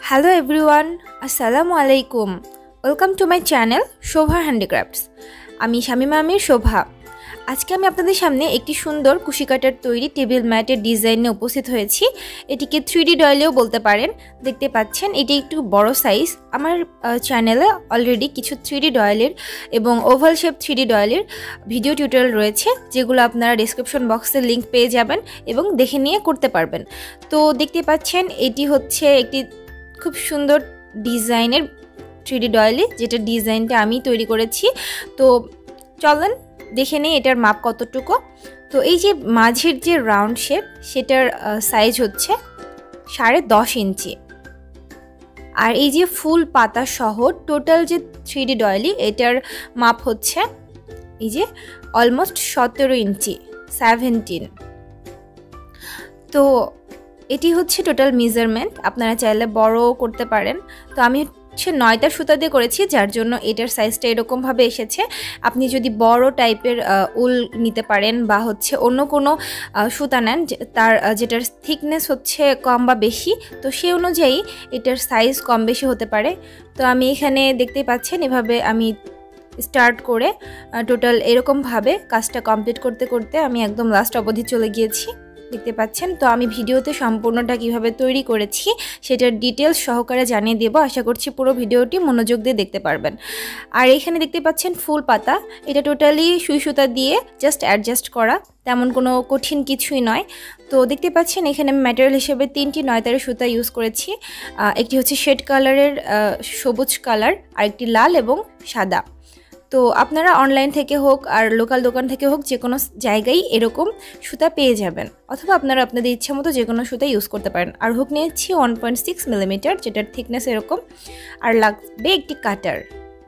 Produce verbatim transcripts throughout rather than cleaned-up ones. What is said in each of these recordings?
Hello everyone, Assalamu alaikum. Welcome to my channel Shova Handicrafts. আমি শামিমা আমির শোভা। আজকে আমি আপনাদের সামনে একটি সুন্দর কুশি কাটার তৈরি টেবিল ম্যাটের ডিজাইন নিয়ে উপস্থিত হয়েছি। এটিকে থ্রি ডি ডয়েলেও বলতে পারেন। দেখতে পাচ্ছেন এটি একটু বড় সাইজ। আমার চ্যানেলে অলরেডি কিছু থ্রি ডি ডয়েলের এবং ওভাল শেপ থ্রি ডি ডয়েলের ভিডিও টিউটোরিয়াল রয়েছে, যেগুলো আপনারা ডেসক্রিপশন বক্সে লিংক পেয়ে যাবেন এবং দেখে নিয়ে করতে পারবেন। তো দেখতে পাচ্ছেন এটি হচ্ছে একটি খুব সুন্দর ডিজাইনের থ্রি ডি ডয়েলি, যেটা ডিজাইনটা আমি তৈরি করেছি। তো চলেন দেখে নেই এটার মাপ কতটুকু। তো এই যে মাঝের যে রাউন্ড শেপ, সেটার সাইজ হচ্ছে সাড়ে দশ ইঞ্চি। আর এই যে ফুল পাতা সহ টোটাল যে থ্রি ডি ডয়েলি, এটার মাপ হচ্ছে এই যে অলমোস্ট সতেরো ইঞ্চি, সেভেন্টিন। তো এটি হচ্ছে টোটাল মেজারমেন্ট। আপনারা চাইলে বড় করতে পারেন। তো আমি হচ্ছে নয়টা সুতা দিয়ে করেছি, যার জন্য এটার সাইজটা এরকমভাবে এসেছে। আপনি যদি বড় টাইপের উল নিতে পারেন বা হচ্ছে অন্য কোনো সুতা নেন তার যেটার থিকনেস হচ্ছে কম বা বেশি, তো সেই অনুযায়ী এটার সাইজ কম বেশি হতে পারে। তো আমি এখানে দেখতেই পাচ্ছেন এভাবে আমি স্টার্ট করে টোটাল এরকমভাবে কাজটা কমপ্লিট করতে করতে আমি একদম লাস্ট অবধি চলে গিয়েছি। দেখতে পাচ্ছেন। তো আমি ভিডিওতে সম্পূর্ণটা কিভাবে তৈরি করেছি সেটার ডিটেলস সহকারে জানিয়ে দেব। আশা করছি পুরো ভিডিওটি মনোযোগ দিয়ে দেখতে পারবেন। আর এখানে দেখতে পাচ্ছেন ফুল পাতা, এটা টোটালি সুই সুতা দিয়ে জাস্ট অ্যাডজাস্ট করা, তেমন কোনো কঠিন কিছুই নয়। তো দেখতে পাচ্ছেন এখানে ম্যাটেরিয়াল হিসেবে তিনটি নয়তারের সুতা ইউজ করেছি। একটি হচ্ছে শেড কালারের সবুজ কালার, আর একটি লাল এবং সাদা। তো আপনারা অনলাইন থেকে হোক আর লোকাল দোকান থেকে হোক, যে কোনো জায়গায় এরকম সুতা পেয়ে যাবেন, অথবা আপনারা আপনাদের ইচ্ছা মতো যে কোনো সুতা ইউজ করতে পারেন। আর হুক নিয়েছি ওয়ান পয়েন্ট সিক্স মিলিমিটার, যেটার থিকনেস এরকম। আর লাগবে একটি কাটার,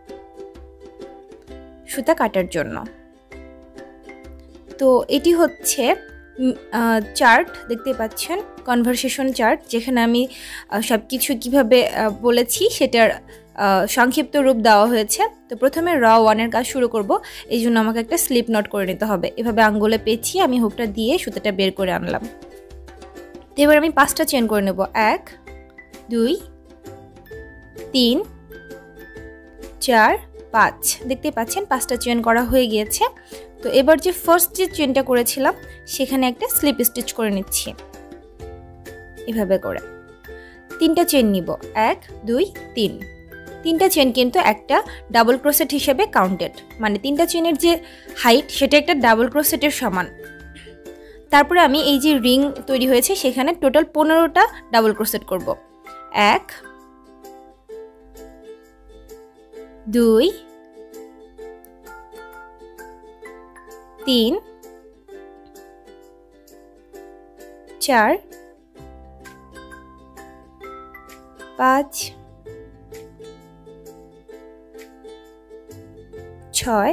সুতা কাটার জন্য। তো এটি হচ্ছে চার্ট, দেখতে পাচ্ছেন কনভারসেশন চার্ট, যেখানে আমি সব কিছু কীভাবে বলেছি সেটার সংক্ষিপ্ত রূপ দেওয়া হয়েছে। তো প্রথমে র ওয়ানের কাজ শুরু করব, এই জন্য আমাকে একটা স্লিপ নট করে নিতে হবে। এভাবে আঙ্গুলে পেঁচিয়ে আমি হুকটা দিয়ে সুতাটা বের করে আনলাম। তো এবার আমি পাঁচটা চেন করে নেব। এক, দুই, তিন, চার, পাঁচ। দেখতে পাচ্ছেন পাঁচটা চেন করা হয়ে গিয়েছে। তো এবার যে ফার্স্ট যে চেনটা করেছিলাম সেখানে একটা স্লিপ স্টিচ করে নিচ্ছি এভাবে করে। তিনটা চেন নিব, এক, দুই, তিন। তিনটা চেন কিন্তু একটা ডাবল ক্রোশেট হিসেবে কাউন্টেড, মানে তিনটা চেনের যে হাইট সেটা একটা ডাবল ক্রোশেটের সমান। তারপরে আমি এই যে রিং তৈরি হয়েছে সেখানে টোটাল পনেরোটা ডাবল ক্রোশেট করব। এক, দুই, তিন, চার, পাঁচ, ছয়,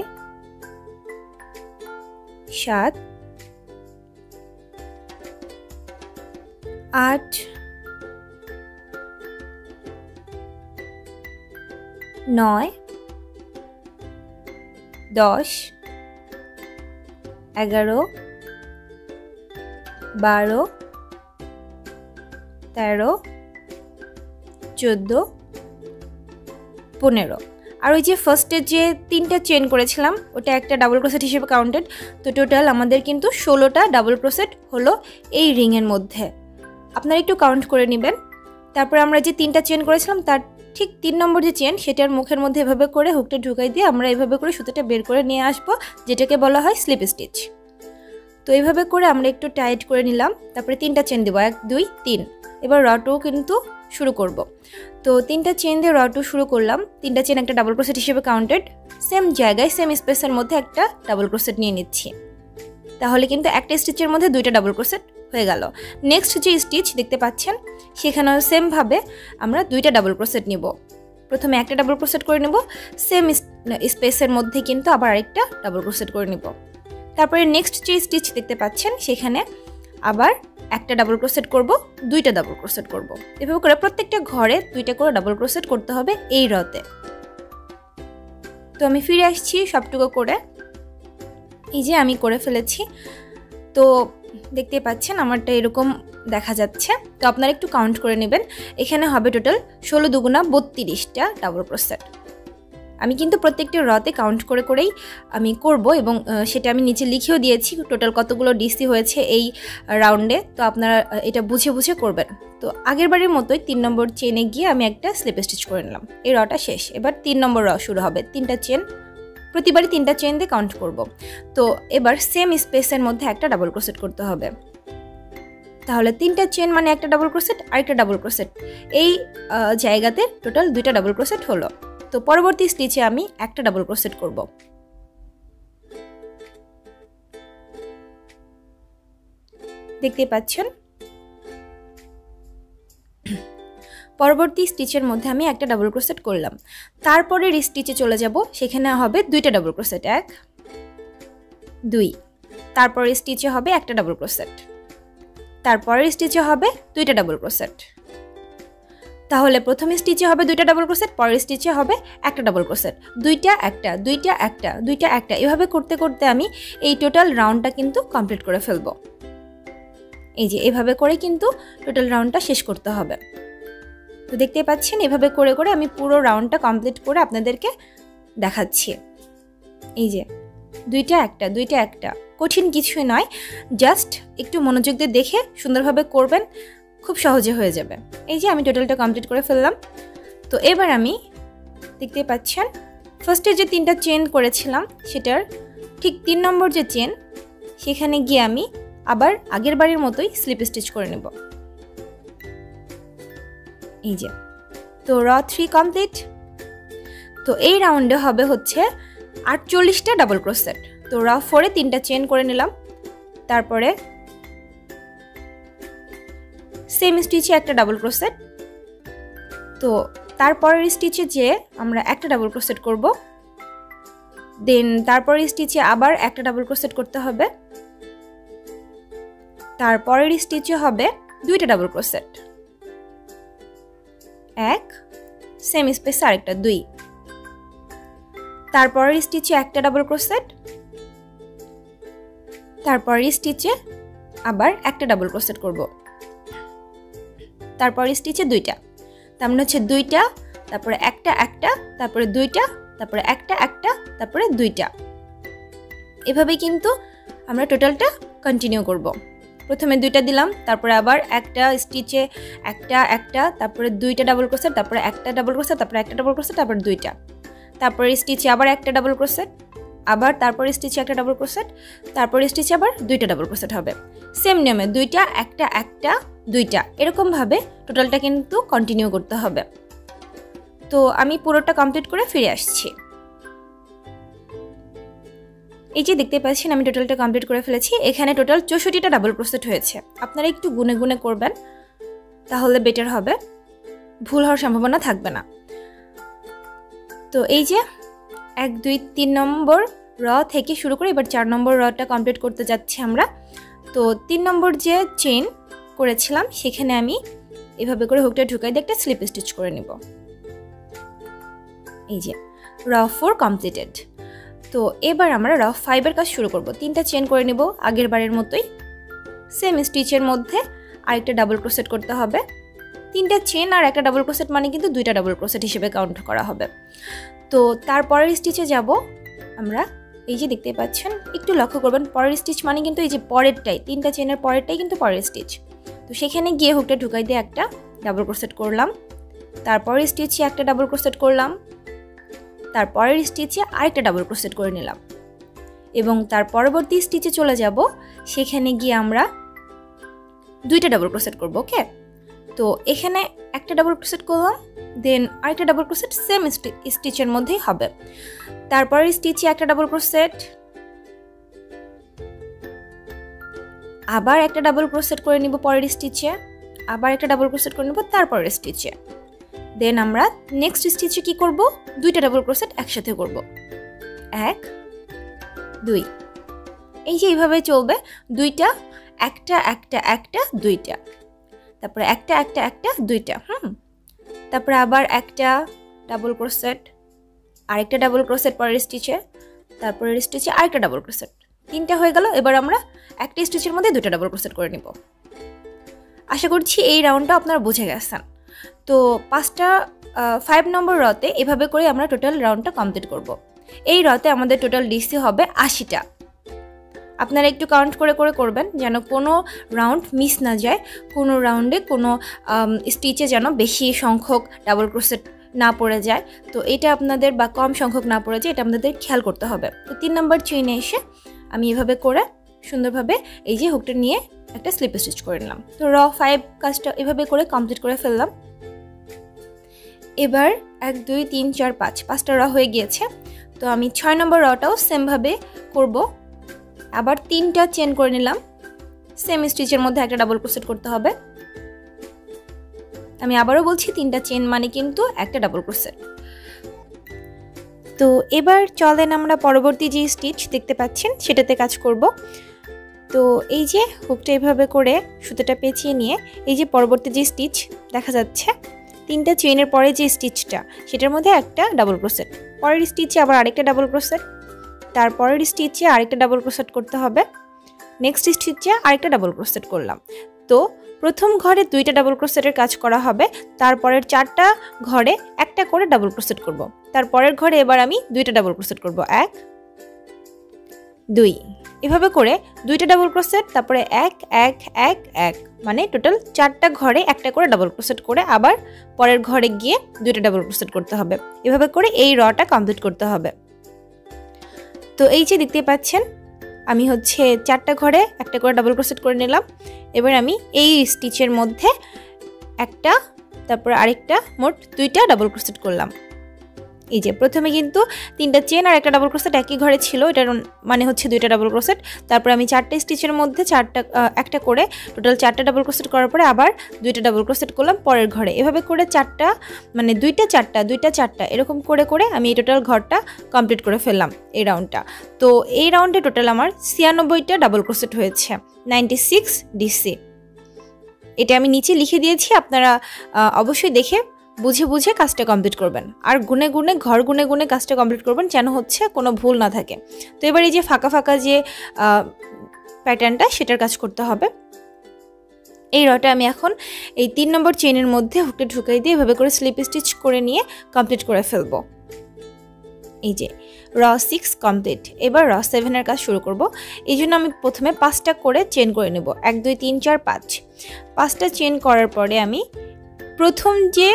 সাত, আট, নয়, দশ, এগারো, বারো, তেরো, চোদ্দো, পনেরো। আর ওই যে ফার্স্টে যে তিনটা চেন করেছিলাম ওটা একটা ডাবল ক্রোশেট হিসেবে কাউন্টেড। তো টোটাল আমাদের কিন্তু ষোলোটা ডাবল ক্রোশেট হলো এই রিংয়ের মধ্যে। আপনারা একটু কাউন্ট করে নেবেন। তারপরে আমরা যে তিনটা চেন করেছিলাম তার ঠিক তিন নম্বর যে চেন, সেটার মুখের মধ্যে এভাবে করে হুকটা ঢুকাই দিয়ে আমরা এভাবে করে সুতোটা বের করে নিয়ে আসবো, যেটাকে বলা হয় স্লিপ স্টিচ। তো এইভাবে করে আমরা একটু টাইট করে নিলাম। তারপরে তিনটা চেন দেবো, এক, দুই, তিন। এবার রটও কিন্তু শুরু করব। তো তিনটা চেন দিয়ে রটও শুরু করলাম। তিনটা চেন একটা ডাবল ক্রোশেট হিসেবে কাউন্টেড। সেম জায়গায় সেম স্পেসের মধ্যে একটা ডাবল ক্রোশেট নিয়ে নিচ্ছি, তাহলে কিন্তু একটা স্টিচের মধ্যে দুইটা ডাবল ক্রোশেট হয়ে গেল। নেক্সট যে স্টিচ দেখতে পাচ্ছেন সেখানেও সেমভাবে আমরা দুইটা ডাবল ক্রোশেট নিব। প্রথমে একটা ডাবল ক্রোশেট করে নেব, সেম স্পেসের মধ্যে কিন্তু আবার আরেকটা ডাবল ক্রোশেট করে নিব। তারপরে নেক্সট যে স্টিচ দেখতে পাচ্ছেন সেখানে আবার একটা ডাবল ক্রোশেট করব, দুইটা ডাবল ক্রোশেট করব। এভাবে করে প্রত্যেকটা ঘরে দুইটা করে ডাবল ক্রোশেট করতে হবে এই রতে। তো আমি ফিরে আসছি সবটুকু করে। এই যে আমি করে ফেলেছি। তো দেখতে পাচ্ছেন আমারটা এরকম দেখা যাচ্ছে। তো আপনারা একটু কাউন্ট করে নেবেন। এখানে হবে টোটাল ষোলো দুগুণা বত্রিশটা ডাবল ক্রোশেট। আমি কিন্তু প্রত্যেকটা রতে কাউন্ট করে করেই আমি করব এবং সেটা আমি নিচে লিখেও দিয়েছি টোটাল কতগুলো ডিসি হয়েছে এই রাউন্ডে। তো আপনারা এটা বুঝে বুঝে করবেন। তো আগের বারের মতোই তিন নম্বর চেনে গিয়ে আমি একটা স্লিপ স্টিচ করে নিলাম। এই রটা শেষ। এবার তিন নম্বর র শুরু হবে। তিনটা চেন, প্রতিবারই তিনটা চেন দিয়ে কাউন্ট করব। তো এবার সেম স্পেসের মধ্যে একটা ডাবল ক্রোশেট করতে হবে। তাহলে তিনটা চেন মানে একটা ডাবল ক্রোশেট আর একটা ডাবল ক্রোশেট, এই জায়গাতে টোটাল দুইটা ডাবল ক্রোশেট হলো। তো পরবর্তী স্টিচে আমি একটা ডাবল ক্রোশেট করব। দেখতে পাচ্ছেন পরবর্তী স্টিচের মধ্যে আমি একটা ডাবল ক্রোশেট করলাম। তারপরের স্টিচে চলে যাব, সেখানে হবে দুইটা ডাবল ক্রোশেট, এক দুই। তারপরের স্টিচে হবে একটা ডাবল ক্রোশেট, তারপরের স্টিচে হবে দুইটা ডাবল ক্রোশেট। তাহলে প্রথম স্টিচে হবে দুইটা ডাবল ক্রোশেট, পরের স্টিচে হবে একটা ডাবল ক্রোশেট, দুইটা একটা দুইটা একটা দুইটা একটা। এভাবে করতে করতে আমি এই টোটাল রাউন্ডটা কিন্তু কমপ্লিট করে ফেলবো। এই যে এভাবে করে কিন্তু টোটাল রাউন্ডটা শেষ করতে হবে। তো দেখতে পাচ্ছেন এভাবে করে করে আমি পুরো রাউন্ডটা কমপ্লিট করে আপনাদেরকে দেখাচ্ছি। এই যে দুইটা একটা দুইটা একটা, কঠিন কিছুই নয়, জাস্ট একটু মনোযোগ দিয়ে দেখে সুন্দরভাবে করবেন, খুব সহজে হয়ে যাবে। এই যে আমি টোটালটা কমপ্লিট করে ফেললাম। তো এবার আমি দেখতে পাচ্ছেন ফার্স্টে যে তিনটা চেন করেছিলাম সেটার ঠিক তিন নম্বর যে চেন, সেখানে গিয়ে আমি আবার আগের বারের মতোই স্লিপ স্টিচ করে নেব। এই যে তো র থ্রি কমপ্লিট। তো এই রাউন্ডে হবে হচ্ছে আটচল্লিশটা ডাবল ক্রোশেট। তো র ফোরে তিনটা চেন করে নিলাম, তারপরে সেম স্টিচে একটা ডাবল ক্রোশেট। তো তারপরের স্টিচে যে আমরা একটা ডাবল ক্রোশেট করব, দেন তারপরের স্টিচে আবার একটা ডাবল ক্রোশেট করতে হবে, তারপরের স্টিচে হবে দুইটা ডাবল ক্রোশেট, এক সেম স্পেসে আরেকটা দুই। তারপরের স্টিচে একটা ডাবল ক্রোশেট, তারপরের স্টিচে আবার একটা ডাবল ক্রোশেট করব, তারপরের স্টিচে দুইটা। তার মানে হচ্ছে দুইটা, তারপরে একটা একটা, তারপরে দুইটা, তারপরে একটা একটা, তারপরে দুইটা। এভাবে কিন্তু আমরা টোটালটা কন্টিনিউ করব। প্রথমে দুইটা দিলাম, তারপরে আবার একটা স্টিচে একটা একটা, তারপরে দুইটা ডাবল ক্রোশেট, তারপরে একটা ডাবল ক্রোশেট, তারপরে একটা ডাবল ক্রোশেট, তারপর দুইটা। তারপরে স্টিচে আবার একটা ডাবল ক্রোশেট, আবার তারপরে স্টিচে একটা ডাবল ক্রোশেট, তারপরে স্টিচে আবার দুইটা ডাবল ক্রোশেট হবে। সেম নিয়মে দুইটা একটা একটা দুইটা, এরকমভাবে টোটালটা কিন্তু কন্টিনিউ করতে হবে। তো আমি পুরোটা কমপ্লিট করে ফিরে আসছি। এই যে দেখতে পাচ্ছেন আমি টোটালটা কমপ্লিট করে ফেলেছি। এখানে টোটাল চৌষট্টিটা ডাবল ক্রোশেট হয়েছে। আপনারা একটু গুনে গুনে করবেন, তাহলে বেটার হবে, ভুল হওয়ার সম্ভাবনা থাকবে না। তো এই যে এক দুই তিন নম্বর র থেকে শুরু করে এবার চার নম্বর রটা কমপ্লিট করতে যাচ্ছি আমরা। তো তিন নম্বর যে চেন করেছিলাম সেখানে আমি এভাবে করে হুকটা ঢুকাই দিয়ে একটা স্লিপ স্টিচ করে নিব। এই যে র ফোর কমপ্লিটেড। তো এবার আমরা র ফাইভের কাজ শুরু করব। তিনটা চেন করে নিব আগের বারের মতোই, সেম স্টিচের মধ্যে আরেকটা ডাবল ক্রোশেট করতে হবে। তিনটা চেন আর একটা ডাবল ক্রোশেট মানে কিন্তু দুইটা ডাবল ক্রোশেট হিসেবে কাউন্ট করা হবে। তো তারপরের স্টিচে যাব আমরা। এই যে দেখতে পাচ্ছেন, একটু লক্ষ্য করবেন পরের স্টিচ মানে কিন্তু এই যে পরেরটাই, তিনটা চেনের পরেরটাই কিন্তু পরের স্টিচ। তো সেখানে গিয়ে হুকটা ঢুকাই দিয়ে একটা ডাবল ক্রোশেট করলাম, তারপরের স্টিচে একটা ডাবল ক্রোশেট করলাম, তারপরের স্টিচে আরেকটা ডাবল ক্রোশেট করে নিলাম এবং তার পরবর্তী স্টিচে চলে যাব। সেখানে গিয়ে আমরা দুইটা ডাবল ক্রোশেট করব। ওকে, তো এখানে একটা ডাবল ক্রোশেট করলাম, দেন আরেকটা ডাবল ক্রোশেট সেম স্টিচের মধ্যেই হবে। তারপরের স্টিচে একটা ডাবল ক্রোশেট, আবার একটা ডাবল ক্রোশেট করে নিব পরের স্টিচে, আবার একটা ডাবল ক্রোশেট করে নিব তারপরের স্টিচে। দেন আমরা নেক্সট স্টিচে কি করব, দুইটা ডাবল ক্রোশেট একসাথে করব, এক দুই। এই যে এইভাবে চলবে, দুইটা একটা একটা একটা দুইটা, তারপরে একটা একটা একটা দুইটা, হুম তারপরে আবার একটা ডাবল ক্রোশেট, আরেকটা ডাবল ক্রোশেট পরের স্টিচে, তারপরের স্টিচে আরেকটা ডাবল ক্রোশেট, তিনটা হয়ে গেল। এবার আমরা একটা স্টিচের মধ্যে দুটো ডাবল ক্রোশেট করে নিব। আশা করছি এই রাউন্ডটা আপনারা বুঝে গেছেন। তো পাঁচটা ফাইভ নম্বর রতে এভাবে করে আমরা টোটাল রাউন্ডটা কমপ্লিট করব। এই রতে আমাদের টোটাল ডিসি হবে আশিটা। আপনারা একটু কাউন্ট করে করে করবেন যেন কোনো রাউন্ড মিস না যায়, কোনো রাউন্ডে কোনো স্টিচে যেন বেশি সংখ্যক ডাবল ক্রোশেট না পড়ে যায়। তো এটা আপনাদের বা কম সংখ্যক না পড়ে যায় এটা আপনাদের খেয়াল করতে হবে। তো তিন নম্বর চেইনে এসে আমি এভাবে করে সুন্দরভাবে এই যে হুকটা নিয়ে একটা স্লিপ স্টিচ করে নিলাম। তো র ফাইভ কাজটা এভাবে করে কমপ্লিট করে ফেললাম। এবার এক দুই তিন চার পাঁচ পাঁচটা র হয়ে গিয়েছে। তো আমি ছয় নম্বর রটাও সেমভাবে করব। আবার তিনটা চেন করে নিলাম, সেম স্টিচের মধ্যে একটা ডাবল ক্রোশেট করতে হবে। আমি আবারও বলছি তিনটা চেন মানে কিন্তু একটা ডাবল ক্রোশেট। তো এবার চলেন আমরা পরবর্তী যে স্টিচ দেখতে পাচ্ছেন সেটাতে কাজ করব। তো এই যে হুকটা এভাবে করে সুতোটা পেঁচিয়ে নিয়ে এই যে পরবর্তী যে স্টিচ দেখা যাচ্ছে তিনটা চেইনের পরে যে স্টিচটা সেটার মধ্যে একটা ডাবল ক্রোশেট, পরের স্টিচে আবার আরেকটা ডাবল ক্রোশেট, তারপরের স্টিচে আরেকটা ডাবল ক্রোশেট করতে হবে, নেক্সট স্টিচে আরেকটা ডাবল ক্রোশেট করলাম। তো প্রথম ঘরে দুইটা ডাবল ক্রোশেটের কাজ করা হবে, তারপরের চারটা ঘরে একটা করে ডাবল ক্রোশেট করব। তারপরের ঘরে এবার আমি দুইটা ডাবল ক্রোশেট করব, এক দুই, এভাবে করে দুইটা ডাবল ক্রোশেট, তারপরে এক এক এক এক, মানে টোটাল চারটা ঘরে একটা করে ডাবল ক্রোশেট করে আবার পরের ঘরে গিয়ে দুইটা ডাবল ক্রোশেট করতে হবে। এভাবে করে এই রটা কমপ্লিট করতে হবে। তো এই যে দেখতে পাচ্ছেন আমি হচ্ছে চারটা ঘরে একটা করে ডাবল ক্রোশেট করে নিলাম। এবার আমি এই স্টিচের মধ্যে একটা তারপর আরেকটা মোট দুইটা ডাবল ক্রোশেট করলাম। এই যে প্রথমে কিন্তু তিনটা চেন আর একটা ডাবল ক্রোশেট একই ঘরে ছিল, এটার মানে হচ্ছে দুইটা ডাবল ক্রোশেট। তারপর আমি চারটা স্টিচের মধ্যে চারটা একটা করে টোটাল চারটা ডাবল ক্রোশেট করার পরে আবার দুইটা ডাবল ক্রোশেট করলাম পরের ঘরে। এভাবে করে চারটা মানে দুইটা চারটা দুইটা চারটা এরকম করে করে আমি এই টোটাল ঘরটা কমপ্লিট করে ফেললাম এই রাউন্ডটা। তো এই রাউন্ডে টোটাল আমার ছিয়ানব্বইটা ডাবল ক্রোশেট হয়েছে, নাইনটি সিক্স ডিসি। এটা আমি নিচে লিখে দিয়েছি, আপনারা অবশ্যই দেখে বুঝে বুঝে কাজটা কমপ্লিট করবেন আর গুনে গুনে ঘর গুনে গুনে কাজটা কমপ্লিট করবেন যেন হচ্ছে কোনো ভুল না থাকে। তো এবার এই যে ফাঁকা ফাঁকা যে প্যাটার্নটা সেটার কাজ করতে হবে। এই রটা আমি এখন এই তিন নম্বর চেইনের মধ্যে হুকটা ঢুকাই দিয়ে এভাবে করে স্লিপ স্টিচ করে নিয়ে কমপ্লিট করে ফেলবো। এই যে র সিক্স কমপ্লিট। এবার র সেভেনের কাজ শুরু করব। এই জন্য আমি প্রথমে পাঁচটা করে চেন করে নেব, এক দুই তিন চার পাঁচ। পাঁচটা চেন করার পরে আমি প্রথম যে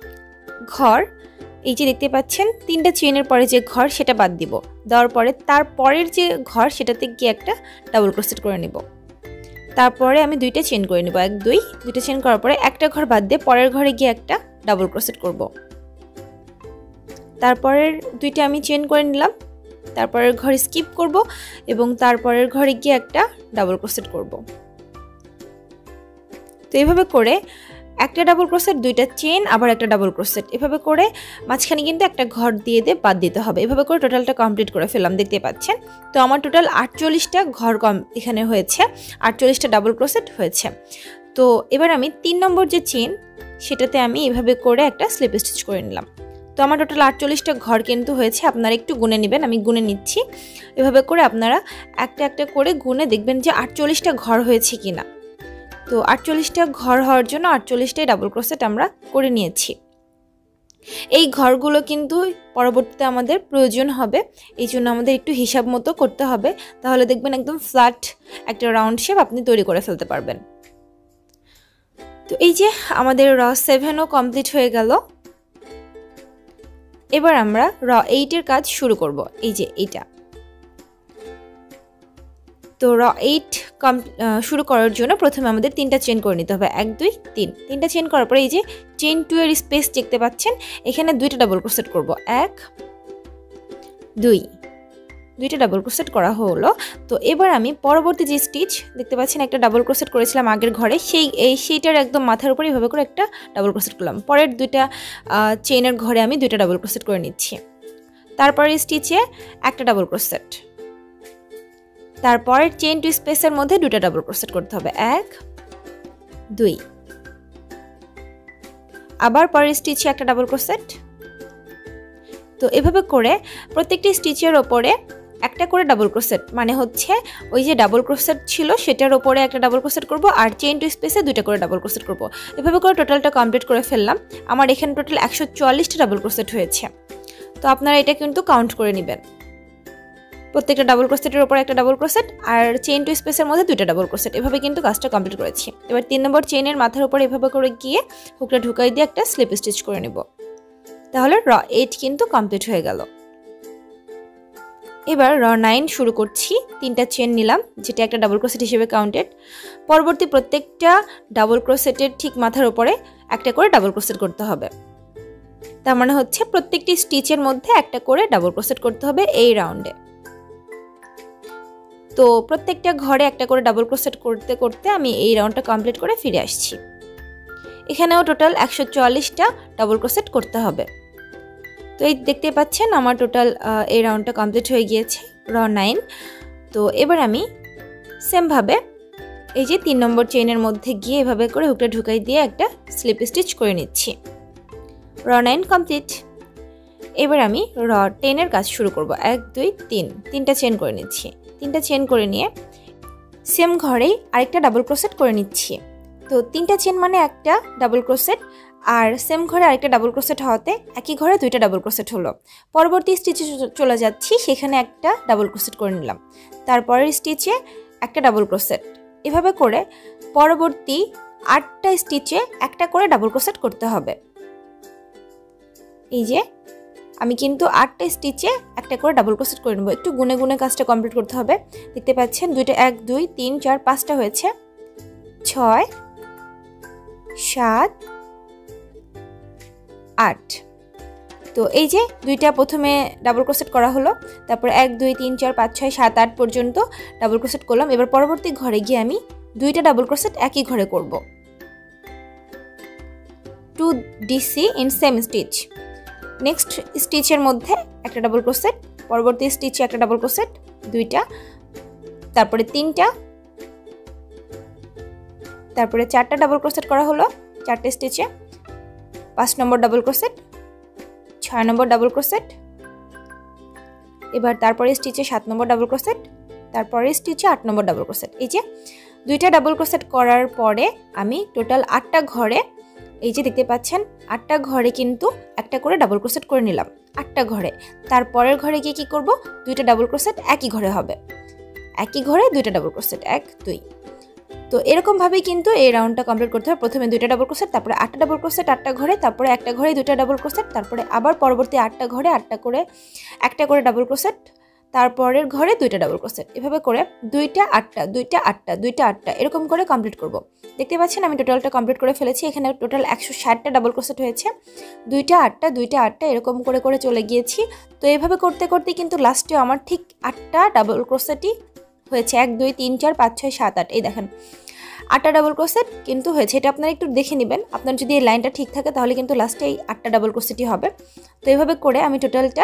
ঘর এই যে দেখতে পাচ্ছেন তিনটা চেনের পরে যে ঘর সেটা বাদ দিব, দেওয়ার পরে তারপরের যে ঘর সেটাতে গিয়ে একটা ডাবল ক্রোশেট করে নেব। তারপরে আমি দুইটা চেন করে নেব, এক দুই, দুইটা চেন করার পরে একটা ঘর বাদ দিয়ে পরের ঘরে গিয়ে একটা ডাবল ক্রোশেট করব। তারপরের দুইটা আমি চেন করে নিলাম, তারপরের ঘরে স্কিপ করব এবং তারপরের ঘরে গিয়ে একটা ডাবল ক্রোশেট করব। তো এইভাবে করে একটা ডাবল ক্রোশেট, দুইটা চেন, আবার একটা ডাবল ক্রোশেট, এভাবে করে মাঝখানে কিন্তু একটা ঘর দিয়ে দিয়ে বাদ দিতে হবে। এভাবে করে টোটালটা কমপ্লিট করে ফেললাম, দেখতে পাচ্ছেন। তো আমার টোটাল আটচল্লিশটা ঘর কম এখানে হয়েছে, আটচল্লিশটা ডাবল ক্রোশেট হয়েছে। তো এবার আমি তিন নম্বর যে চেন সেটাতে আমি এভাবে করে একটা স্লিপ স্টিচ করে নিলাম। তো আমার টোটাল আটচল্লিশটা ঘর কিন্তু হয়েছে, আপনারা একটু গুনে নেবেন, আমি গুনে নিচ্ছি। এভাবে করে আপনারা একটা একটা করে গুনে দেখবেন যে আটচল্লিশটা ঘর হয়েছে কিনা। তো আটচল্লিশটা ঘর হওয়ার জন্য আটচল্লিশটাই ডাবল ক্রোশেট আমরা করে নিয়েছি। এই ঘরগুলো কিন্তু পরবর্তীতে আমাদের প্রয়োজন হবে, এই জন্য আমাদের একটু হিসাব মতো করতে হবে, তাহলে দেখবেন একদম ফ্ল্যাট একটা রাউন্ড শেপ আপনি তৈরি করে ফেলতে পারবেন। তো এই যে আমাদের র সেভেনও কমপ্লিট হয়ে গেল। এবার আমরা র এইটের কাজ শুরু করব। এই যে এইটা, তো র এইট কম শুরু করার জন্য প্রথমে আমাদের তিনটা চেন করে নিতে হবে, এক দুই তিন। তিনটা চেন করার পরে এই যে চেন টু এর স্পেস দেখতে পাচ্ছেন, এখানে দুইটা ডাবল ক্রোশেট করব, এক দুই, দুইটা ডাবল ক্রোশেট করা হলো। তো এবার আমি পরবর্তী যে স্টিচ দেখতে পাচ্ছেন একটা ডাবল ক্রোশেট করেছিলাম আগের ঘরে, সেই এই সেইটার একদম মাথার উপরে এভাবে করে একটা ডাবল ক্রোশেট করলাম। পরের দুইটা চেনের ঘরে আমি দুইটা ডাবল ক্রোশেট করে নিচ্ছি। তারপরের স্টিচে একটা ডাবল ক্রোশেট, তারপরের চেন টু স্পেসের মধ্যে দুটো ডাবল ক্রোশেট করতে হবে, এক দুই। আবার পরের স্টিচে একটা ডাবল ক্রোশেট। তো এভাবে করে প্রত্যেকটি স্টিচের ওপরে একটা করে ডাবল ক্রোশেট, মানে হচ্ছে ওই যে ডাবল ক্রোশেট ছিল সেটার উপরে একটা ডাবল ক্রোশেট করব আর চেইন টু স্পেসে দুইটা করে ডাবল ক্রোশেট করব। এভাবে করে টোটালটা কমপ্লিট করে ফেললাম। আমার এখানে টোটাল একশো চুয়াল্লিশটা ডাবল ক্রোশেট হয়েছে। তো আপনারা এটা কিন্তু কাউন্ট করে নেবেন। প্রত্যেকটা ডাবল ক্রোশেটের উপর একটা ডাবল ক্রোশেট আর চেইন টু স্পেসের মধ্যে দুইটা ডাবল ক্রোশেট, এভাবে কিন্তু কাজটা কমপ্লিট করেছি। এবার তিন নম্বর চেইনের মাথার উপর এভাবে করে গিয়ে হুকটা ঢুকাই দিয়ে একটা স্লিপ স্টিচ করে নেব। তাহলে র এইট কিন্তু কমপ্লিট হয়ে গেল। এবার র নাইন শুরু করছি। তিনটা চেন নিলাম, যেটা একটা ডাবল ক্রোশেট হিসেবে কাউন্টেড। পরবর্তী প্রত্যেকটা ডাবল ক্রোশেটের ঠিক মাথার উপরে একটা করে ডাবল ক্রোশেট করতে হবে। তার মানে হচ্ছে প্রত্যেকটি স্টিচের মধ্যে একটা করে ডাবল ক্রোশেট করতে হবে এই রাউন্ডে। তো প্রত্যেকটা ঘরে একটা করে ডাবল ক্রোশেট করতে করতে আমি এই রাউন্ডটা কমপ্লিট করে ফিরে আসছি। এখানেও টোটাল একশো চুয়াল্লিশটা ডাবল ক্রোশেট করতে হবে। তো এই দেখতে পাচ্ছেন আমার টোটাল এই রাউন্ডটা কমপ্লিট হয়ে গিয়েছে, র নাইন। তো এবার আমি সেমভাবে এই যে তিন নম্বর চেইনের মধ্যে গিয়ে এভাবে করে হুকটা ঢুকাই দিয়ে একটা স্লিপ স্টিচ করে নিচ্ছি। র নাইন কমপ্লিট। এবার আমি র টেনের কাজ শুরু করব। এক দুই তিন, তিনটা চেন করে নিচ্ছি। তিনটা চেন করে নিয়ে সেম ঘরেই আরেকটা ডাবল ক্রোশেট করে নিচ্ছি। তো তিনটা চেন মানে একটা ডাবল ক্রোশেট, আর সেম ঘরে আরেকটা ডাবল ক্রোশেট হওয়াতে একই ঘরে দুইটা ডাবল ক্রোশেট হলো। পরবর্তী স্টিচে চলে যাচ্ছি, সেখানে একটা ডাবল ক্রোশেট করে নিলাম। তারপরের স্টিচে একটা ডাবল ক্রোশেট, এভাবে করে পরবর্তী আটটা স্টিচে একটা করে ডাবল ক্রোশেট করতে হবে। এই যে আমি কিন্তু আটটা স্টিচে একটা করে ডাবল ক্রোশেট করে নেব। একটু গুনে গুনে কাজটা কমপ্লিট করতে হবে। দেখতে পাচ্ছেন দুইটা, এক দুই তিন চার পাঁচটা হয়েছে, ছয় সাত আট। তো এই যে দুইটা প্রথমে ডাবল ক্রোশেট করা হলো, তারপর এক দুই তিন চার পাঁচ ছয় সাত আট পর্যন্ত ডাবল ক্রোশেট করলাম। এবার পরবর্তী ঘরে গিয়ে আমি দুইটা ডাবল ক্রোশেট একই ঘরে করব। Two DC in same stitch. Next স্টিচের মধ্যে একটা ডাবল ক্রোশেট, পরবর্তী স্টিচে একটা ডাবল ক্রোশেট, দুইটা, তারপরে তিনটা, তারপরে চারটা ডাবল ক্রোশেট করা হলো চারটে স্টিচে, পাঁচ নম্বর ডাবল ক্রোশেট, ছয় নম্বর ডাবল ক্রোশেট, এবার তারপরে স্টিচে সাত নম্বর ডাবল ক্রোশেট, তারপরে স্টিচে আট নম্বর ডাবল ক্রোশেট। এই যে দুইটা ডাবল ক্রোশেট করার পরে আমি টোটাল আটটা ঘরে, এই যে দেখতে পাচ্ছেন আটটা ঘরে কিন্তু একটা করে ডাবল ক্রোশেট করে নিলাম। আটটা ঘরে, তারপরের ঘরে গিয়ে কি করব, দুইটা ডাবল ক্রোশেট একই ঘরে হবে, একই ঘরে দুইটা ডাবল ক্রোশেট, এক দুই। তো এরকম ভাবে কিন্তু এই রাউন্ডটা কমপ্লিট করতে হবে। প্রথমে দুইটা ডাবল ক্রোশেট, তারপরে আটটা ডাবল ক্রোশেট আটটা ঘরে, তারপরে একটা ঘরে দুইটা ডাবল ক্রোশেট, তারপরে আবার পরবর্তী আটটা ঘরে আটটা করে একটা করে ডাবল ক্রোশেট, তারপরের ঘরে দুইটা ডাবল ক্রোশেট, এভাবে করে দুইটা আটটা দুইটা আটটা দুইটা আটটা এরকম করে কমপ্লিট করব। দেখতে পাচ্ছেন আমি টোটালটা কমপ্লিট করে ফেলেছি। এখানে টোটাল একশো ষাটটা ডাবল ক্রোশেট হয়েছে, দুইটা আটটা দুইটা আটটা এরকম করে করে চলে গিয়েছি। তো এভাবে করতে করতে কিন্তু লাস্টে আমার ঠিক আটটা ডাবল ক্রোশেটই হয়েছে, এক দুই তিন চার পাঁচ ছয় সাত আট। এই দেখেন আটটা ডাবল ক্রোশেট কিন্তু হয়েছে। এটা আপনারা একটু দেখে নেবেন, আপনার যদি এই লাইনটা ঠিক থাকে তাহলে কিন্তু লাস্টে এই আটটা ডাবল ক্রোশেটই হবে। তো এইভাবে করে আমি টোটালটা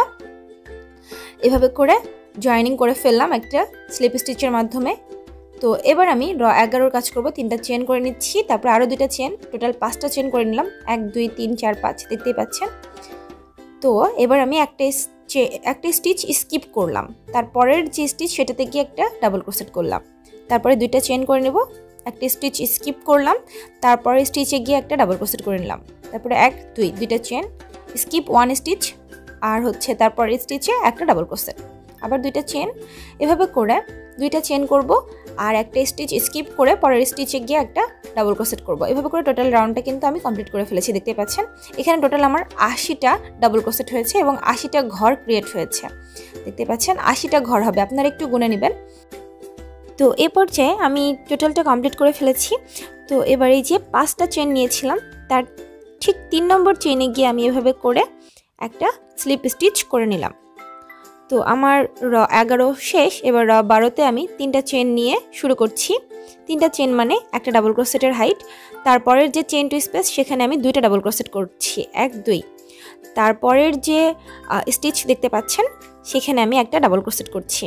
এভাবে করে জয়েনিং করে ফেললাম একটা স্লিপ স্টিচের মাধ্যমে। তো এবার আমি র এগারোর কাজ করব। তিনটা চেন করে নিচ্ছি, তারপর আরও দুইটা চেন, টোটাল পাঁচটা চেন করে নিলাম, এক দুই তিন চার পাঁচ, দেখতেই পাচ্ছেন। তো এবার আমি একটা একটা স্টিচ স্কিপ করলাম, তারপরের যে স্টিচ সেটাতে গিয়ে একটা ডাবল ক্রোশেট করলাম, তারপরে দুইটা চেন করে নেব, একটা স্টিচ স্কিপ করলাম, তারপরে স্টিচে গিয়ে একটা ডাবল ক্রোশেট করে নিলাম, তারপরে এক দুই দুইটা চেন স্কিপ ওয়ান স্টিচ, আর হচ্ছে তারপরে স্টিচে একটা ডাবল ক্রোশেট, আবার দুইটা চেন, এভাবে করে দুইটা চেন করব আর একটা স্টিচ স্কিপ করে পরের স্টিচে গিয়ে একটা ডাবল ক্রোশেট করব। এভাবে করে টোটাল রাউন্ডটা কিন্তু আমি কমপ্লিট করে ফেলেছি। দেখতে পাচ্ছেন এখানে টোটাল আমার আশিটা ডাবল ক্রোশেট হয়েছে এবং আশিটা ঘর ক্রিয়েট হয়েছে। দেখতে পাচ্ছেন আশিটা ঘর হবে, আপনারা একটু গুনে নেবেন। তো এ পর্যায়ে আমি টোটালটা কমপ্লিট করে ফেলেছি। তো এবার এই যে পাঁচটা চেন নিয়েছিলাম তার ঠিক তিন নম্বর চেনে গিয়ে আমি এভাবে করে একটা স্লিপ স্টিচ করে নিলাম। তো আমার র এগারো শেষ, এবার র বারোতে আমি তিনটা চেন নিয়ে শুরু করছি। তিনটা চেন মানে একটা ডাবল ক্রোশেটের হাইট, তারপরের যে চেন টু স্পেস সেখানে আমি দুইটা ডাবল ক্রোশেট করছি, এক দুই, তারপরের যে স্টিচ দেখতে পাচ্ছেন সেখানে আমি একটা ডাবল ক্রোশেট করছি।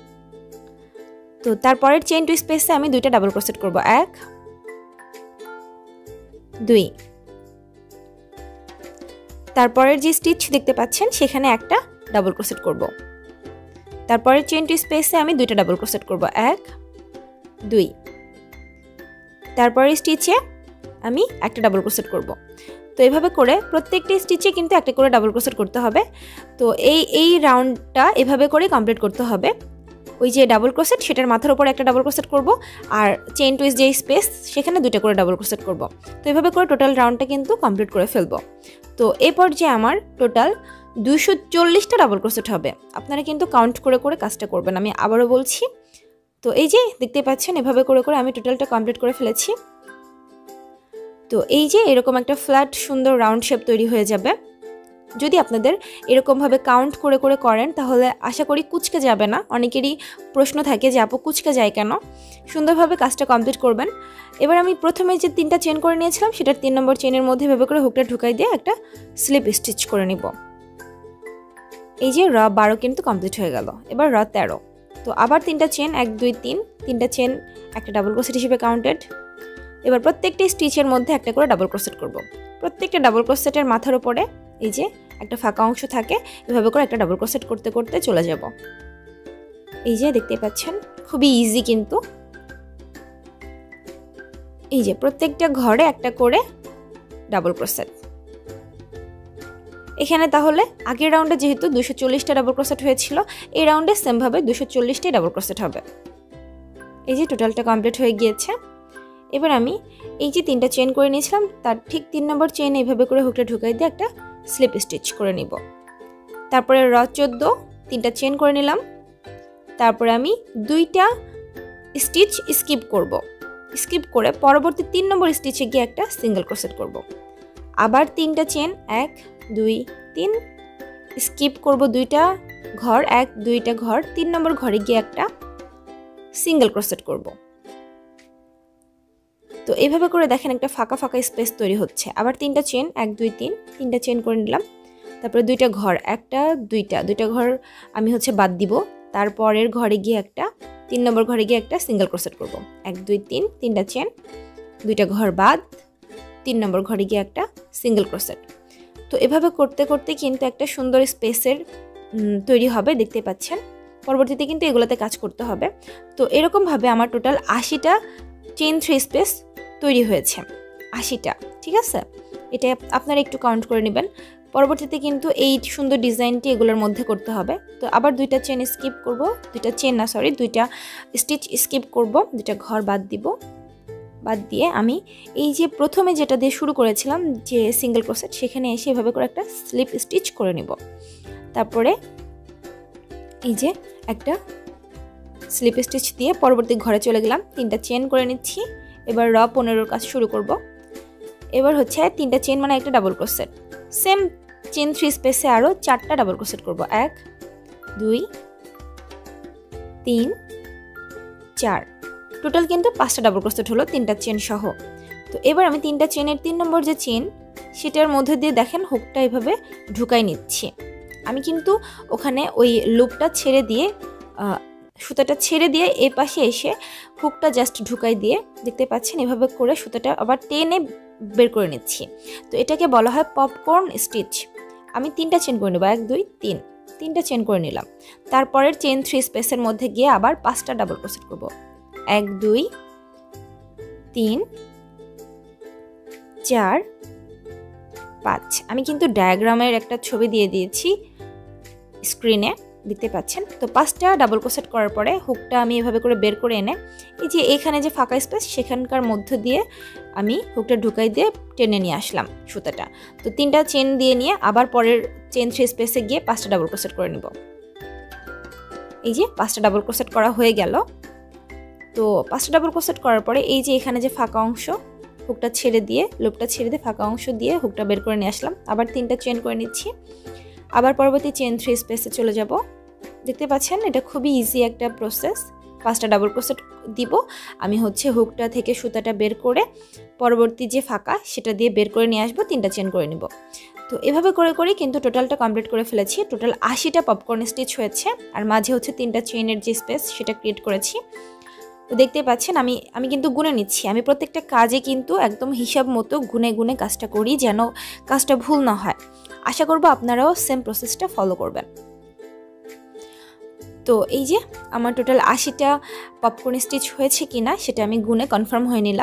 তো তারপরের চেন টু স্পেসে আমি দুইটা ডাবল ক্রোশেট করব, এক দুই, তারপরের যে স্টিচ দেখতে পাচ্ছেন সেখানে একটা ডাবল ক্রোশেট করব, তারপরে চেইন টু স্পেসে আমি দুইটা ডাবল ক্রোশেট করব, এক দুই। তারপরে স্টিচে আমি একটা ডাবল ক্রোশেট করব। তো এইভাবে করে প্রত্যেকটি স্টিচে কিন্তু একটা করে ডাবল ক্রোশেট করতে হবে। তো এই এই রাউন্ডটা এভাবে করে কমপ্লিট করতে হবে। ওই যে ডাবল ক্রোশেট সেটার মাথার উপর একটা ডাবল ক্রোশেট করব, আর চেইন টুইস্ট যে স্পেস সেখানে দুটো করে ডাবল ক্রোশেট করব। তো এইভাবে করে টোটাল রাউন্ডটা কিন্তু কমপ্লিট করে ফেলবো। তো এই পর্যায়ে আমার টোটাল দুশো চল্লিশটা ডাবল ক্রোশেট হবে। আপনারা কিন্তু কাউন্ট করে করে কাজটা করবেন, আমি আবারও বলছি। তো এই যে দেখতে পাচ্ছেন এভাবে করে করে আমি টোটালটা কমপ্লিট করে ফেলেছি। তো এই যে এরকম একটা ফ্ল্যাট সুন্দর রাউন্ড শেপ তৈরি হয়ে যাবে। যদি আপনাদের এরকমভাবে কাউন্ট করে করে করেন তাহলে আশা করি কুচকে যাবে না। অনেকেরই প্রশ্ন থাকে যে আপু কুচকে যায় কেন। সুন্দরভাবে কাজটা কমপ্লিট করবেন। এবার আমি প্রথমে যে তিনটা চেন করে নিয়েছিলাম সেটার তিন নম্বর চেনের মধ্যে এভাবে করে হুকটা ঢুকাই দিয়ে একটা স্লিপ স্টিচ করে নিব। এই যে র বারো কিন্তু কমপ্লিট হয়ে গেল। এবার র তেরো। তো আবার তিনটা চেন, এক দুই তিন, তিনটা চেন একটা ডাবল ক্রোশেট হিসেবে কাউন্টেড। এবার প্রত্যেকটি স্টিচের মধ্যে একটা করে ডাবল ক্রোশেট করব। প্রত্যেকটা ডাবল ক্রোশেটের মাথার উপরে এই যে একটা ফাঁকা অংশ থাকে, এভাবে করে একটা ডাবল ক্রোশেট করতে করতে চলে যাব। এই যে দেখতে পাচ্ছেন খুবই ইজি কিন্তু। এই যে প্রত্যেকটা ঘরে একটা করে ডাবল ক্রোশেট। এখানে তাহলে আগের রাউন্ডে যেহেতু দুশো চল্লিশটা ডাবল ক্রোশেট হয়েছিল, এই রাউন্ডে সেমভাবে দুশো চল্লিশটাই ডাবল ক্রোশেট হবে। এই যে টোটালটা কমপ্লিট হয়ে গিয়েছে। এবার আমি এই যে তিনটা চেন করে নিয়েছিলাম তার ঠিক তিন নম্বর চেন এইভাবে করে হুকটা ঢুকাই দিয়ে একটা স্লিপ স্টিচ করে নিব। তারপরে র চোদ্দো, তিনটা চেন করে নিলাম। তারপরে আমি দুইটা স্টিচ স্কিপ করব। স্কিপ করে পরবর্তী তিন নম্বর স্টিচে গিয়ে একটা সিঙ্গেল ক্রোশেট করব। আবার তিনটা চেন, এক দুই তিন, স্কিপ করব দুইটা ঘর, এক দুইটা ঘর, তিন নম্বর ঘরে গিয়ে একটা সিঙ্গেল ক্রোশেট করব। তো এইভাবে করে দেখেন একটা ফাঁকা ফাঁকা স্পেস তৈরি হচ্ছে। আবার তিনটা চেন, এক দুই তিন, তিনটা চেন করে নিলাম। তারপরে দুইটা ঘর, একটা দুইটা দুইটা ঘর আমি হচ্ছে বাদ দিব। তারপরের ঘরে গিয়ে একটা তিন নম্বর ঘরে গিয়ে একটা সিঙ্গেল ক্রোশেট করব। এক দুই তিন, তিনটা চেন, দুইটা ঘর বাদ, তিন নম্বর ঘরে গিয়ে একটা সিঙ্গেল ক্রোশেট। তো এভাবে করতে করতে কিন্তু একটা সুন্দর স্পেসের তৈরি হবে, দেখতে পাচ্ছেন। পরবর্তীতে কিন্তু এগুলোতে কাজ করতে হবে। তো এরকমভাবে আমার টোটাল আশিটা চেইন থ্রি স্পেস তৈরি হয়েছে, আশিটা। ঠিক আছে, এটা আপনারা একটু কাউন্ট করে নেবেন। পরবর্তীতে কিন্তু এই সুন্দর ডিজাইনটি এগুলোর মধ্যে করতে হবে। তো আবার দুইটা চেন স্কিপ করব, দুইটা চেন না সরি দুইটা স্টিচ স্কিপ করব, দুইটা ঘর বাদ দিব। বাদ দিয়ে আমি এই যে প্রথমে যেটা দিয়ে শুরু করেছিলাম যে সিঙ্গেল ক্রোশেট, সেখানে এসে এভাবে করে একটা স্লিপ স্টিচ করে নিব। তারপরে এই যে একটা স্লিপ স্টিচ দিয়ে পরবর্তী ঘরে চলে গেলাম, তিনটা চেন করে নিচ্ছি। এবার র পনেরোর কাজ শুরু করব। এবার হচ্ছে তিনটা চেন মানে একটা double crochet, same chain three স্পেসে আরও চারটা ডাবল ক্রোশেট করব। এক দুই তিন চার, টোটাল কিন্তু পাঁচটা ডাবল ক্রোশেট হলো তিনটা চেন সহ। তো এবার আমি তিনটা চেনের তিন নম্বর যে চেন সেটার মধ্যে দিয়ে দেখেন হুকটা এভাবে ঢুকাই নিচ্ছি। আমি কিন্তু ওখানে ওই লুপটা ছেড়ে দিয়ে সুতাটা ছেড়ে দিয়ে এই পাশে এসে হুকটা জাস্ট ঢুকাই দিয়ে দেখতে পাচ্ছেন এভাবে করে সুতাটা আবার টেনে বের করে নিচ্ছি। তো এটাকে বলা হয় পপকর্ন স্টিচ। আমি তিনটা চেন করে নেব, এক দুই তিন, তিনটা চেন করে নিলাম। তারপরের চেন থ্রি স্পেসের মধ্যে গিয়ে আবার পাঁচটা ডাবল ক্রোশেট করব। এক দুই তিন চার পাঁচ। আমি কিন্তু ডায়াগ্রামের একটা ছবি দিয়ে দিয়েছি স্ক্রিনে, দেখতে পাচ্ছেন। তো পাঁচটা ডাবল ক্রোশেট করার পরে হুকটা আমি এভাবে করে বের করে এনে এই যে এখানে যে ফাঁকা স্পেস সেখানকার মধ্য দিয়ে আমি হুকটা ঢুকাই দিয়ে টেনে নিয়ে আসলাম সুতাটা। তো তিনটা চেন দিয়ে নিয়ে আবার পরের চেন থ্রি স্পেসে গিয়ে পাঁচটা ডাবল ক্রোশেট করে নিব। এই যে পাঁচটা ডাবল ক্রোশেট করা হয়ে গেল। তো পাঁচটা ডাবল ক্রোশেট করার পরে এই যে এখানে যে ফাঁকা অংশ, হুকটা ছেড়ে দিয়ে লুপটা ছেড়ে দিয়ে ফাঁকা অংশ দিয়ে হুকটা বের করে নিয়ে আসলাম। আবার তিনটা চেন করে নিচ্ছি। আবার পরবর্তী চেন থ্রি স্পেসে চলে যাব। দেখতে পাচ্ছেন এটা খুবই ইজি একটা প্রসেস। পাঁচটা ডাবল ক্রোশেট দিব, আমি হচ্ছে হুকটা থেকে সুতাটা বের করে পরবর্তী যে ফাঁকা সেটা দিয়ে বের করে নিয়ে আসবো, তিনটা চেন করে নিব। তো এভাবে করে করে কিন্তু টোটালটা কমপ্লিট করে ফেলেছি। টোটাল আশিটা পপকর্ন স্টিচ হয়েছে, আর মাঝে হচ্ছে তিনটা চেনের যে স্পেস সেটা ক্রিয়েট করেছি। তো দেখতে পাচ্ছেন আমি আমি কিন্তু গুনে নিচ্ছি। আমি প্রত্যেকটা কাজে কিন্তু একদম হিসাব মতো গুনে গুনে কাজটা করি যেন কাজটা ভুল না হয়। আশা করব আপনারাও সেম প্রসেসটা ফলো করবেন। তো তো এই যে আমার টোটাল আশিটা পপকর্ন স্টিচ হয়েছে কিনা সেটা আমি গুনে কনফার্ম হয়ে নিলাম।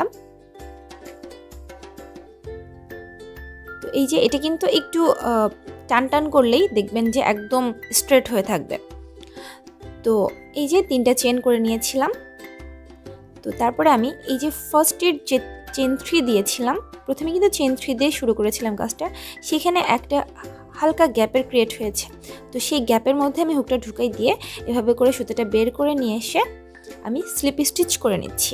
তো এই যে এটা কিন্তু একটু টান টান করলেই দেখবেন যে একদম স্ট্রেট হয়ে থাকবে। তো এই যে তিনটা চেন করে নিয়েছিলাম। তো তারপরে আমি এই যে ফার্স্টের যে চেন থ্রি দিয়েছিলাম, প্রথমে কিন্তু চেন থ্রি দিয়ে শুরু করেছিলাম কাজটা, সেখানে একটা হালকা গ্যাপের ক্রিয়েট হয়েছে। তো সেই গ্যাপের মধ্যে আমি হুকটা ঢুকাই দিয়ে এভাবে করে সুতোটা বের করে নিয়ে এসে আমি স্লিপ স্টিচ করে নিচ্ছি।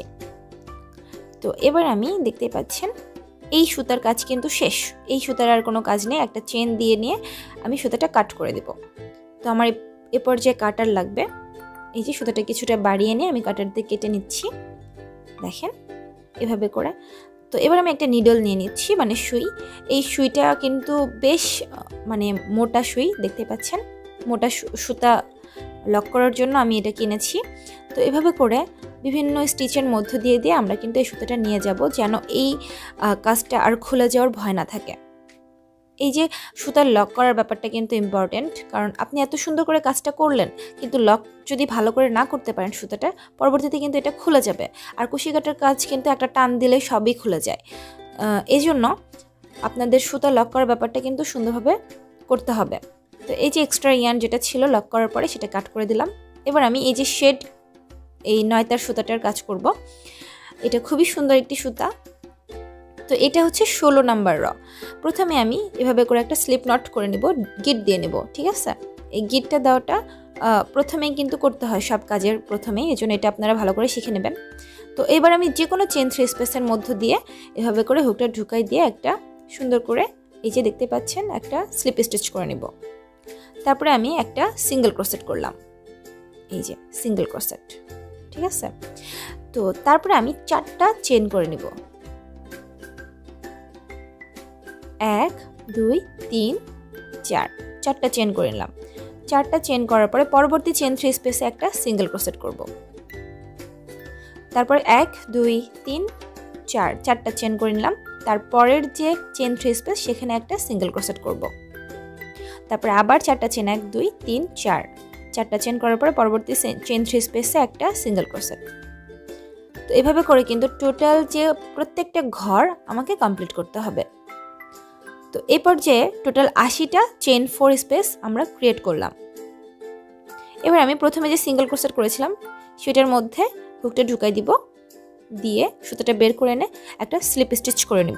তো এবার আমি দেখতে পাচ্ছেন এই সুতার কাজ কিন্তু শেষ, এই সুতার আর কোনো কাজ নেই। একটা চেন দিয়ে নিয়ে আমি সুতাটা কাট করে দেব। তো আমার এ পর্যায়ে কাটার লাগবে, এই যে সুতাটা কিছুটা বাড়িয়ে নিয়ে আমি কাটার দিয়ে কেটে নিচ্ছি, দেখেন এভাবে করে। তো এবার আমি একটা নিডল নিয়ে নিচ্ছি, মানে সুই। এই সুইটা কিন্তু বেশ মানে মোটা সুই, দেখতে পাচ্ছেন মোটা সুতা লক করার জন্য আমি এটা কিনেছি। তো এভাবে করে বিভিন্ন স্টিচের মধ্য দিয়ে দিয়ে আমরা কিন্তু এই সুতাটা নিয়ে যাব, যেন এই কাজটা আর খুলে যাওয়ার ভয় না থাকে। এই যে সুতার লক করার ব্যাপারটা কিন্তু ইম্পর্টেন্ট, কারণ আপনি এত সুন্দর করে কাজটা করলেন কিন্তু লক যদি ভালো করে না করতে পারেন সুতাটা, পরবর্তীতে কিন্তু এটা খুলে যাবে। আর কুশি কাটার কাজ কিন্তু একটা টান দিলে সবই খুলে যায়। এই জন্য আপনাদের সুতা লক করার ব্যাপারটা কিন্তু সুন্দরভাবে করতে হবে। তো এই যে এক্সট্রা ইয়ার্ন যেটা ছিল লক করার পরে সেটা কাট করে দিলাম। এবার আমি এই যে শেড এই নয়তার সুতাটার কাজ করব। এটা খুবই সুন্দর একটি সুতা। তো এটা হচ্ছে ষোলো নাম্বার র। প্রথমে আমি এভাবে করে একটা স্লিপ নট করে নিব, গিট দিয়ে নেব, ঠিক আছে। এই গিটটা দেওয়াটা প্রথমেই কিন্তু করতে হয় সব কাজের প্রথমেই, এই জন্য এটা আপনারা ভালো করে শিখে নেবেন। তো এবার আমি যে কোনো চেন থ্রি স্পেসের মধ্য দিয়ে এভাবে করে হুকটা ঢুকাই দিয়ে একটা সুন্দর করে এই যে দেখতে পাচ্ছেন একটা স্লিপ স্টিচ করে নিব। তারপরে আমি একটা সিঙ্গেল ক্রোশেট করলাম, এই যে সিঙ্গেল ক্রোশেট, ঠিক আছে। তো তারপরে আমি চারটা চেন করে নিব, এক দুই তিন চার, চারটা চেন করে নিলাম। চারটা চেন করার পরে পরবর্তী চেন থ্রি স্পেসে একটা সিঙ্গেল ক্রোশেট করব। তারপর এক দুই তিন চার, চারটা চেন করে নিলাম। তারপরের যে চেন থ্রি স্পেস সেখানে একটা সিঙ্গেল ক্রোশেট করব। তারপরে আবার চারটা চেন, এক দুই তিন চার, চারটা চেন করার পরে পরবর্তী চেন থ্রি স্পেসে একটা সিঙ্গেল ক্রোশেট। তো এভাবে করে কিন্তু টোটাল যে প্রত্যেকটা ঘর আমাকে কমপ্লিট করতে হবে। তো এই পর্যায়ে টোটাল আশিটা চেন ফোর স্পেস আমরা ক্রিয়েট করলাম। এবার আমি প্রথমে যে সিঙ্গেল ক্রোশেট করেছিলাম সেটার মধ্যে হুকটা ঢুকাই দিব, দিয়ে সুতাটা বের করে এনে একটা স্লিপ স্টিচ করে নিব।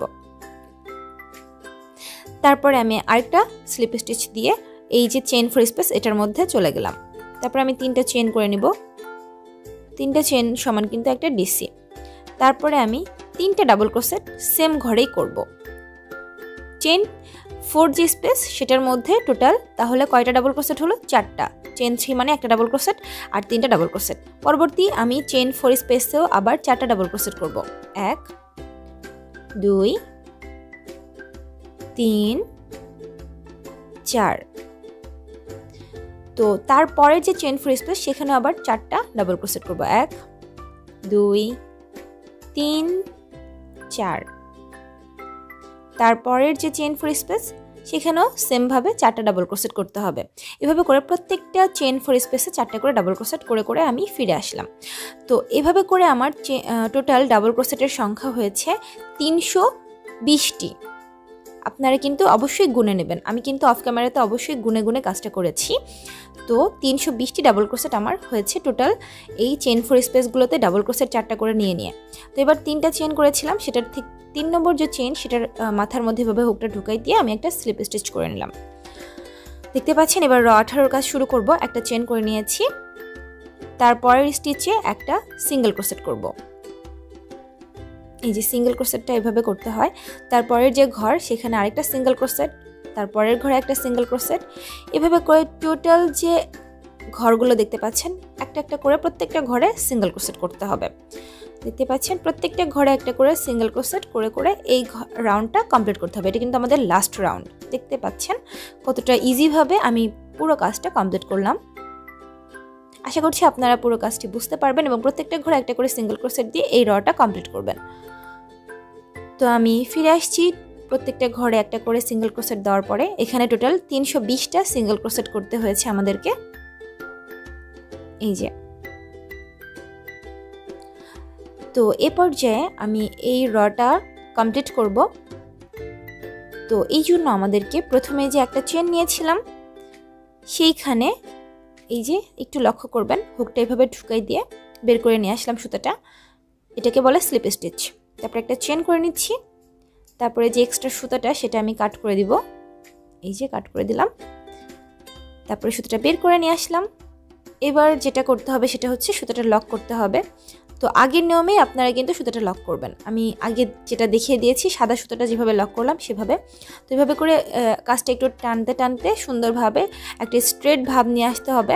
তারপরে আমি আরেকটা স্লিপ স্টিচ দিয়ে এই যে চেন ফোর স্পেস এটার মধ্যে চলে গেলাম। তারপর আমি তিনটা চেন করে নিব, তিনটা চেন সমান কিন্তু একটা ডিসি। তারপরে আমি তিনটা ডাবল ক্রোশেট সেম ঘরেই করব। চেন ফোর যে স্পেস সেটার মধ্যে টোটাল তাহলে কয়টা ডাবল ক্রোশেট হলো? চারটা। চেন থ্রি মানে একটা ডাবল ক্রোশেট আর তিনটা ডাবল ক্রোশেট। পরবর্তী আমি চেন ফোর স্পেসেও আবার চারটা ডাবল ক্রোশেট করব, এক দুই তিন চার। তো তারপরে যে চেন ফোর স্পেস সেখানে আবার চারটা ডাবল ক্রোশেট করব, এক দুই তিন চার। তারপরের যে চেন ফোর স্পেস সেখানেও সেমভাবে চারটা ডাবল ক্রোশেট করতে হবে। এভাবে করে প্রত্যেকটা চেন ফোর স্পেসে চারটা করে ডাবল ক্রোশেট করে করে আমি ফিরে আসলাম। তো এভাবে করে আমার টোটাল ডাবল ক্রোশেটের সংখ্যা হয়েছে তিনশো বিশটি। আপনারা কিন্তু অবশ্যই গুনে নেবেন, আমি কিন্তু অফ ক্যামেরাতে অবশ্যই গুনে গুনে কাজটা করেছি। তো তিনশো বিশটি ডাবল ক্রোশেট আমার হয়েছে টোটাল এই চেন ফোর স্পেসগুলোতে ডাবল ক্রোশেট চারটা করে নিয়ে নিয়ে। তো এবার তিনটা চেন করেছিলাম, সেটার ঠিক তিন নম্বর যে চেন সেটার মাথার মধ্যে এভাবে হুকটা ঢুকাই দিয়ে আমি একটা স্লিপ স্টিচ করে নিলাম। দেখতে পাচ্ছেন এবার র আঠারোর কাজ শুরু করব। একটা চেন করে নিয়েছি, তারপরের স্টিচে একটা সিঙ্গেল ক্রোশেট করব। এই যে সিঙ্গেল ক্রোশেটটা এভাবে করতে হয়। তারপরের যে ঘর সেখানে আরেকটা সিঙ্গেল ক্রোশেট, তারপরের ঘরে একটা সিঙ্গেল ক্রোশেট, এভাবে করে টোটাল যে ঘরগুলো দেখতে পাচ্ছেন একটা একটা করে প্রত্যেকটা ঘরে সিঙ্গেল ক্রোশেট করতে হবে। দেখতে পাচ্ছেন প্রত্যেকটা ঘরে একটা করে সিঙ্গেল ক্রোশেট করে করে এই রাউন্ডটা কমপ্লিট করতে হবে। এটা কিন্তু আমাদের লাস্ট রাউন্ড। দেখতে পাচ্ছেন কতটা ইজিভাবে আমি পুরো কাজটা কমপ্লিট করলাম। আশা করছি আপনারা পুরো কাজটি বুঝতে পারবেন এবং প্রত্যেকটা ঘরে একটা করে সিঙ্গেল ক্রোশেট দিয়ে এই রটা কমপ্লিট করবেন। তো আমি ফিরে আসছি প্রত্যেকটা ঘরে একটা করে সিঙ্গেল ক্রোশেট দেওয়ার পরে। এখানে টোটাল তিনশো বিশটা সিঙ্গেল ক্রোশেট করতে হয়েছে আমাদেরকে। এই যে। তো এ পর্যায়ে আমি এই রটা কমপ্লিট করব। তো এই জন্য আমাদেরকে প্রথমে যে একটা চেন নিয়েছিলাম সেইখানে এই যে একটু লক্ষ্য করবেন, হুকটা এভাবে ঢুকাই দিয়ে বের করে নিয়ে আসলাম সুতাটা, এটাকে বলে স্লিপ স্টিচ। তারপরে একটা চেন করে নিচ্ছি, তারপরে যে এক্সট্রা সুতাটা সেটা আমি কাট করে দিব, এই যে কাট করে দিলাম। তারপরে সুতাটা বের করে নিয়ে আসলাম। এবার যেটা করতে হবে সেটা হচ্ছে সুতাটা লক করতে হবে। তো আগের নিয়মেই আপনারা কিন্তু সুতাটা লক করবেন। আমি আগে যেটা দেখিয়ে দিয়েছি সাদা সুতাটা যেভাবে লক করলাম সেভাবে। তো এভাবে করে কাজটা একটু টানতে টানতে সুন্দরভাবে একটা স্ট্রেট ভাব নিয়ে আসতে হবে।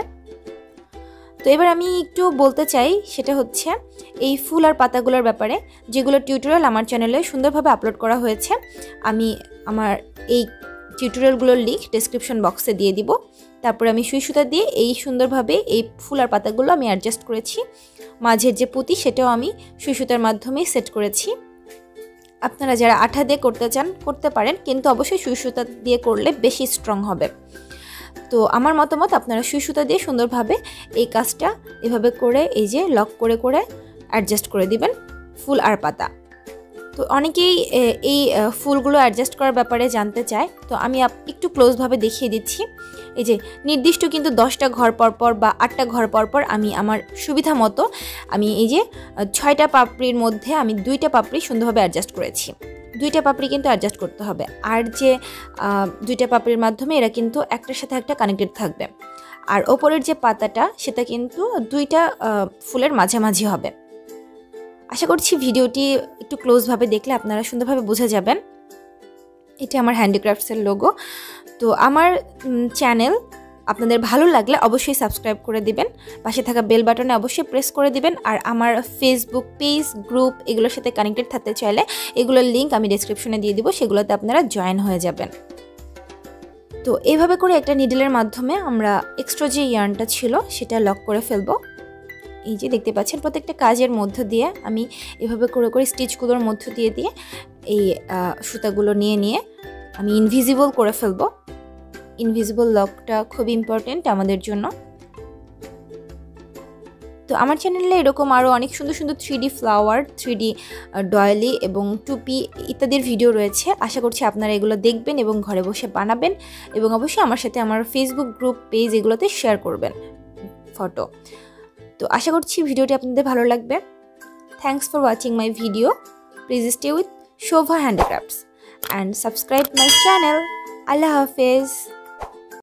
তো এবার আমি একটু বলতে চাই, সেটা হচ্ছে এই ফুল আর পাতাগুলোর ব্যাপারে, যেগুলো টিউটোরিয়াল আমার চ্যানেলে সুন্দরভাবে আপলোড করা হয়েছে। আমি আমার এই টিউটোরিয়ালগুলোর লিঙ্ক ডেসক্রিপশন বক্সে দিয়ে দিব। তারপরে আমি সুই সুতা দিয়ে এই সুন্দরভাবে এই ফুল আর পাতাগুলো আমি অ্যাডজাস্ট করেছি। মাঝের যে পুঁতি সেটাও আমি সুই সুতার মাধ্যমেই সেট করেছি। আপনারা যারা আঠা দিয়ে করতে চান করতে পারেন, কিন্তু অবশ্যই সুই সুতা দিয়ে করলে বেশি স্ট্রং হবে। তো আমার মতামত আপনারা সুই সুতা দিয়ে সুন্দরভাবে এই কাজটা এভাবে করে এই যে লক করে করে অ্যাডজাস্ট করে দিবেন ফুল আর পাতা। তো অনেকেই এই ফুলগুলো অ্যাডজাস্ট করার ব্যাপারে জানতে চায়, তো আমি একটু ক্লোজভাবে দেখিয়ে দিচ্ছি। এই যে নির্দিষ্ট কিন্তু দশটা ঘর পরপর বা আটটা ঘর পরপর আমি আমার সুবিধা মতো আমি এই যে ছয়টা পাপড়ির মধ্যে আমি দুইটা পাপড়ি সুন্দরভাবে অ্যাডজাস্ট করেছি। দুইটা পাপড়ি কিন্তু অ্যাডজাস্ট করতে হবে, আর যে দুইটা পাপড়ির মাধ্যমে এরা কিন্তু একটার সাথে একটা কানেক্টেড থাকবে। আর ওপরের যে পাতাটা সেটা কিন্তু দুইটা ফুলের মাঝামাঝি হবে। আশা করছি ভিডিওটি একটু ক্লোজভাবে দেখলে আপনারা সুন্দরভাবে বুঝে যাবেন। এটা আমার হ্যান্ডিক্রাফটসের লোগো। তো আমার চ্যানেল আপনাদের ভালো লাগলে অবশ্যই সাবস্ক্রাইব করে দিবেন, পাশে থাকা বেল বাটনে অবশ্যই প্রেস করে দিবেন। আর আমার ফেসবুক পেজ, গ্রুপ এগুলোর সাথে কানেক্টেড থাকতে চাইলে এগুলোর লিঙ্ক আমি ডেসক্রিপশনে দিয়ে দিব, সেগুলোতে আপনারা জয়েন হয়ে যাবেন। তো এইভাবে করে একটা নিডলের মাধ্যমে আমরা এক্সট্রা যে ইয়ার্নটা ছিল সেটা লক করে ফেলবো। এই যে দেখতে পাচ্ছেন প্রত্যেকটা কাজের মধ্য দিয়ে আমি এভাবে করে করে স্টিচগুলোর মধ্য দিয়ে দিয়ে এই সুতাগুলো নিয়ে নিয়ে আমি ইনভিজিবল করে ফেলবো। ইনভিজিবল লকটা খুব ইম্পর্টেন্ট আমাদের জন্য। তো আমার চ্যানেলে এরকম আরও অনেক সুন্দর সুন্দর three D flower, three D doily এবং টুপি ইত্যাদির ভিডিও রয়েছে। আশা করছি আপনারা এগুলো দেখবেন এবং ঘরে বসে বানাবেন, এবং অবশ্যই আমার সাথে আমার ফেসবুক গ্রুপ পেজ এগুলোতে শেয়ার করবেন ফটো। তো আশা করছি ভিডিওটি আপনাদের ভালো লাগবে। Thanks for watching my video. Please stay with Shobha handicrafts and subscribe my channel. আল্লাহ হাফেজ।